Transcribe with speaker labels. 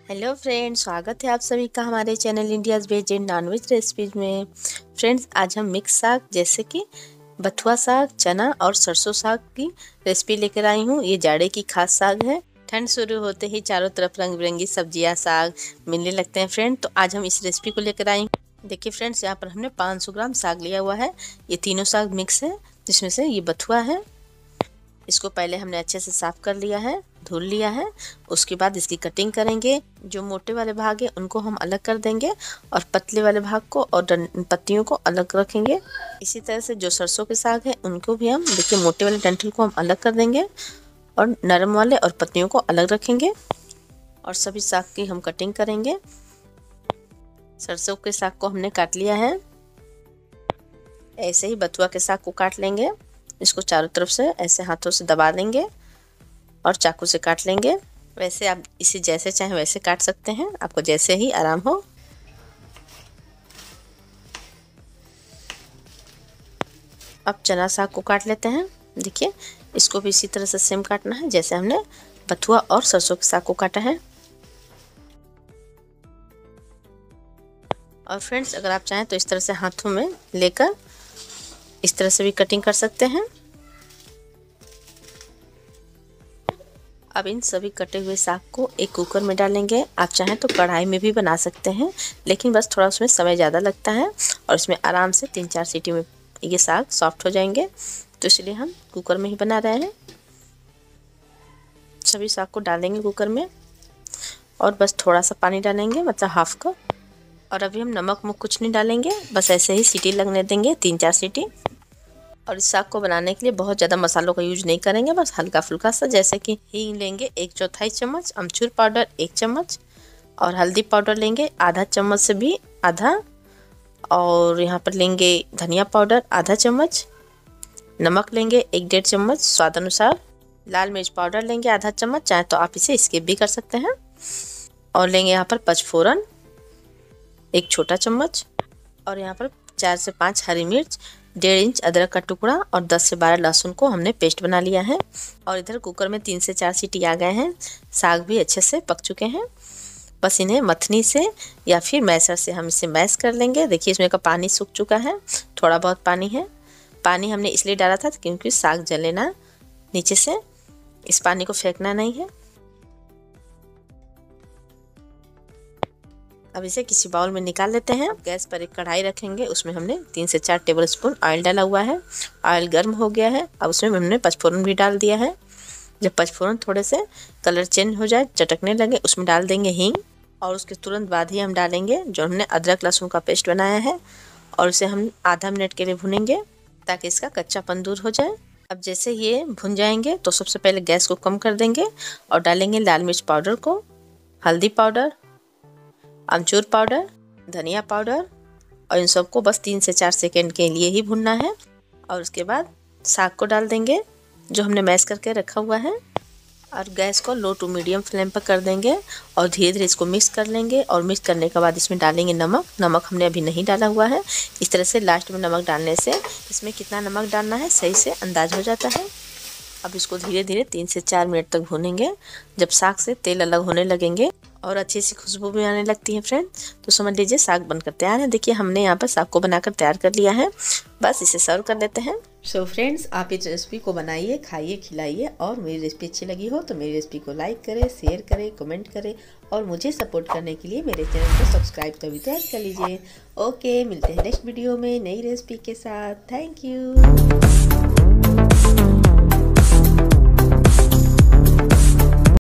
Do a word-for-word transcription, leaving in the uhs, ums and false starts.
Speaker 1: Hello friends, स्वागत है आप सभी का हमारे channel India's veg and non veg recipes में। फ्रेंड्स, आज हम मिक्स साग जैसे कि बथुआ साग, चना और सरसों साग की रेसिपी लेकर आई हूँ। ये जाड़े की खास साग है। ठंड शुरू होते ही चारों तरफ रंग बिरंगी सब्जियाँ, साग मिलने लगते हैं फ्रेंड। तो आज हम इस रेसिपी को लेकर आई हूँ। देखिए फ्रेंड्स, यहाँ पर हमने पाँच सौ ग्राम साग लिया हुआ है। ये तीनों साग मिक्स है, जिसमें से ये बथुआ है। इसको पहले हमने अच्छे से साफ कर लिया है, धुल लिया है। उसके बाद इसकी कटिंग करेंगे। जो मोटे वाले भाग है उनको हम अलग कर देंगे और पतले वाले भाग को और पत्तियों को अलग रखेंगे। इसी तरह से जो सरसों के साग है उनको भी हम देखिए मोटे वाले डंठल को हम अलग कर देंगे और नरम वाले और पत्तियों को अलग रखेंगे। और सभी साग की हम कटिंग करेंगे। सरसों के साग को हमने काट लिया है। ऐसे ही बथुआ के साग को काट लेंगे। इसको चारों तरफ से ऐसे हाथों से दबा देंगे और चाकू से काट लेंगे। वैसे आप इसे जैसे चाहें वैसे काट सकते हैं, आपको जैसे ही आराम हो। अब चना साग को काट लेते हैं। देखिए, इसको भी इसी तरह से सेम काटना है जैसे हमने बथुआ और सरसों के साग को काटा है। और फ्रेंड्स, अगर आप चाहें तो इस तरह से हाथों में लेकर इस तरह से भी कटिंग कर सकते हैं। अब इन सभी कटे हुए साग को एक कुकर में डालेंगे। आप चाहें तो कढ़ाई में भी बना सकते हैं, लेकिन बस थोड़ा उसमें समय ज़्यादा लगता है और इसमें आराम से तीन चार सीटी में ये साग सॉफ्ट हो जाएंगे। तो इसलिए हम कुकर में ही बना रहे हैं। सभी साग को डालेंगे कुकर में और बस थोड़ा सा पानी डालेंगे, मतलब हाफ कप। और अभी हम नमक मुक कुछ नहीं डालेंगे, बस ऐसे ही सीटी लगने देंगे, तीन चार सीटी। और इस साग को बनाने के लिए बहुत ज़्यादा मसालों का यूज नहीं करेंगे, बस हल्का फुल्का सा, जैसे कि हींग लेंगे एक चौथाई चम्मच, अमचूर पाउडर एक चम्मच और हल्दी पाउडर लेंगे आधा चम्मच से भी आधा। और यहाँ पर लेंगे धनिया पाउडर आधा चम्मच, नमक लेंगे एक डेढ़ चम्मच स्वाद अनुसार, लाल मिर्च पाउडर लेंगे आधा चम्मच, चाहे तो आप इसे स्किप भी कर सकते हैं। और लेंगे यहाँ पर पचफोरन एक छोटा चम्मच और यहाँ पर चार से पाँच हरी मिर्च, डेढ़ इंच अदरक का टुकड़ा और दस से बारह लहसुन को हमने पेस्ट बना लिया है। और इधर कुकर में तीन से चार सीटी आ गए हैं। साग भी अच्छे से पक चुके हैं। बस इन्हें मथनी से या फिर मैसर से हम इसे मैश कर लेंगे। देखिए, इसमें का पानी सूख चुका है, थोड़ा बहुत पानी है। पानी हमने इसलिए डाला था क्योंकि साग जले ना नीचे से, इस पानी को फेंकना नहीं है। अब इसे किसी बाउल में निकाल लेते हैं। गैस पर एक कढ़ाई रखेंगे, उसमें हमने तीन से चार टेबल स्पून ऑयल डाला हुआ है। ऑयल गर्म हो गया है। अब उसमें हमने पचफोरन भी डाल दिया है। जब पचफोरन थोड़े से कलर चेंज हो जाए, चटकने लगे, उसमें डाल देंगे हींग। और उसके तुरंत बाद ही हम डालेंगे जो हमने अदरक लहसुन का पेस्ट बनाया है और उसे हम आधा मिनट के लिए भुनेंगे ताकि इसका कच्चापन दूर हो जाए। अब जैसे ये भुन जाएंगे तो सबसे पहले गैस को कम कर देंगे और डालेंगे लाल मिर्च पाउडर को, हल्दी पाउडर, अमचूर पाउडर, धनिया पाउडर और इन सबको बस तीन से चार सेकेंड के लिए ही भुनना है। और उसके बाद साग को डाल देंगे जो हमने मैश करके रखा हुआ है और गैस को लो टू मीडियम फ्लेम पर कर देंगे और धीरे धीरे इसको मिक्स कर लेंगे। और मिक्स करने के बाद इसमें डालेंगे नमक। नमक हमने अभी नहीं डाला हुआ है। इस तरह से लास्ट में नमक डालने से इसमें कितना नमक डालना है सही से अंदाज हो जाता है। अब इसको धीरे धीरे तीन से चार मिनट तक भूनेंगे। जब साग से तेल अलग होने लगेंगे और अच्छी सी खुशबू भी आने लगती है फ्रेंड, तो समझ लीजिए साग बनकर तैयार है। देखिए, हमने यहाँ पर साग को बनाकर तैयार कर लिया है। बस इसे सर्व कर लेते हैं। सो फ्रेंड्स, आप इस रेसिपी को बनाइए, खाइए, खिलाइए। और मेरी रेसिपी अच्छी लगी हो तो मेरी रेसिपी को लाइक करें, शेयर करें, कमेंट करें और मुझे सपोर्ट करने के लिए मेरे चैनल को सब्सक्राइब तो भी तैयार कर लीजिए। ओके, मिलते हैं नेक्स्ट वीडियो में नई रेसिपी के साथ। Thank you.